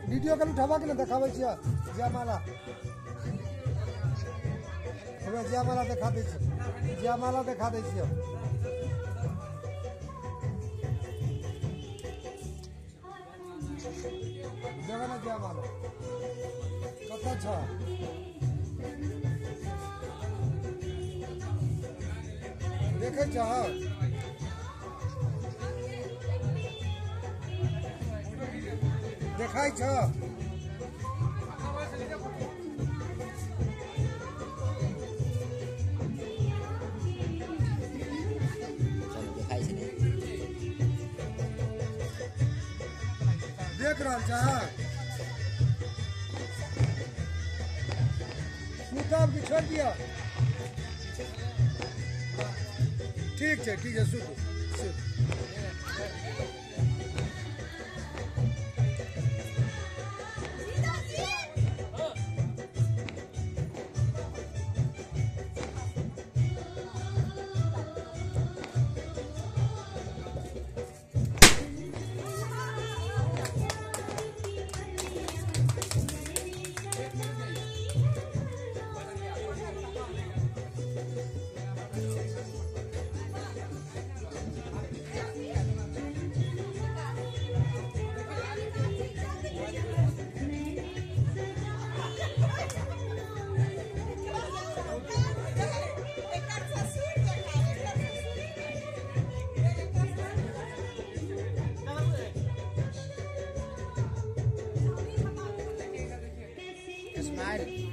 Video कल उठावा के ना देखाबै छियै जयमाला हमें जयमाला देखा दै छियै जयमाला देखा दै छियै देवे ना जयमाला कतऽ छ देखे छ देखाई छ देख रहा छ सुतब की छोड़ दिया ठीक है सुत Smile.